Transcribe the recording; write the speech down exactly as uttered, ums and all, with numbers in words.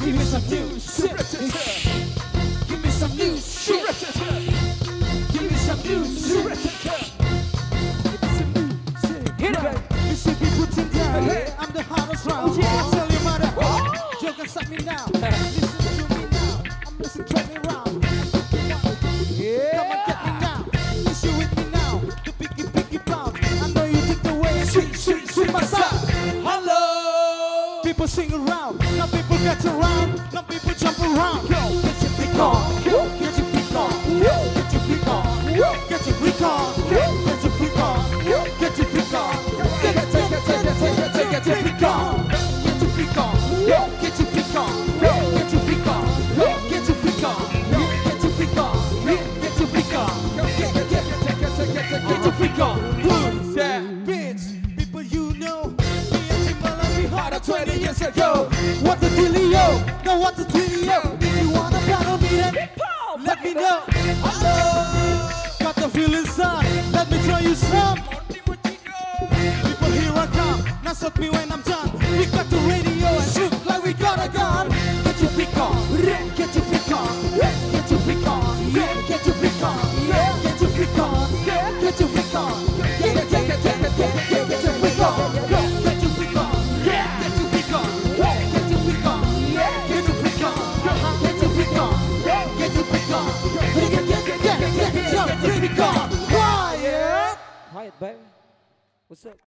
Give me some new shit. Give me some new shit. Give me some new shit. Hit it. You should be putting down. I'm the hardest round. Tell your mother. You can stop me now. Listen to me now. I'm listening to me round. Yeah. Come and get me now. Listen with me now. The picky picky bounce. I know you take the way. Sweet, sweet, sweet my sound. Hello. People sing around. Now people get around. Now people jump around. Yo, get your freak on. Yo, get your freak on. Yo, get your freak on. Yo, get your freak on. Yo, get your freak on. Yo, get your freak on. Get it, take it, take it, take it, take it, take it on. Get your freak on. Yo, get your freak on. Yo, get your freak on. Yo, get your freak on. Yo, get your freak on. Yo, get your freak on. Get it, take it, take it, take it, get your freak on. Who's that bitch? People you know. Me and Timbaland we harder twenty years ago. What the dealio? Now what the dealio? If you wanna battle me then let me know. Hello. Got the feeling son. Let me tell you some. People here I come. Now suck me when I'm done. We got the radio and shoot like we got a gun. Get your freak on. Get your freak on. Get your freak on. Get your freak on. Get your freak on. Get your freak on. Get it, take it, take it, take it, take it, get your freak on. Get your freak on. Get your freak on. Get your freak on. Get your freak on. Get your freak on. Get your freak on. Get, get, get, get, get your freak on. Quiet. Quiet, baby. What's up?